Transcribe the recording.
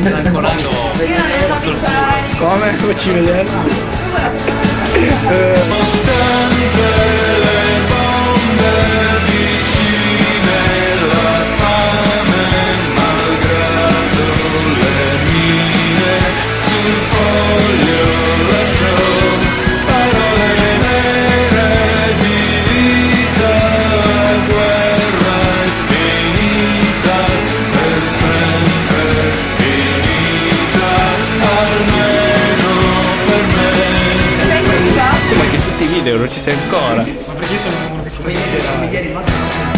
senza alcolario. Io non riesco a pensare. Come? Facci vedere. Nonostante le bombe vicine, la fame, malgrado le mine, sul foglio lasciò parole nere di vita. La guerra è finita, per sempre finita, almeno per me. Ma che tutti i video non ci sei ancora. Ma perché io sono uno che si fa i video.